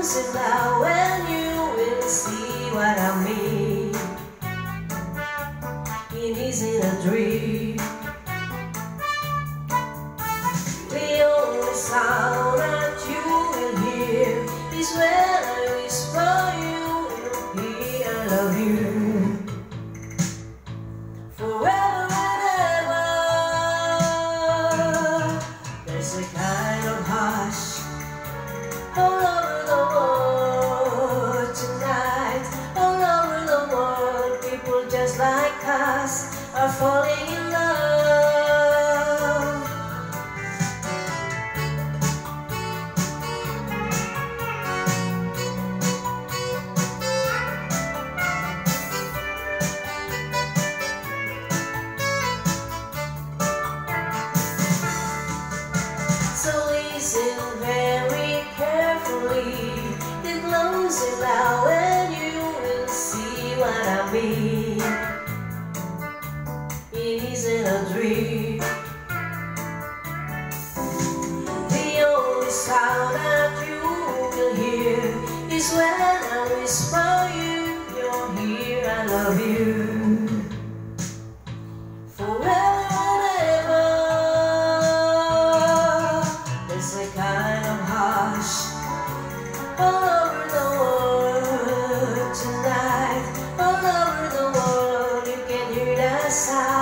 close it now and you will see what I mean. It isn't a dream. The only sound that you will hear is when I whisper you hear I love you. Forever and ever, there's a kind of hush all over the world tonight. All over the world, people just like us are falling in love. So listen very carefully, then close it now and you will see what I mean. It isn't a dream. The only sound that you will hear is when I whisper you're here, I love you. Forever and ever, there's a kind of hush all over the world tonight. All over the world, you can hear the sound.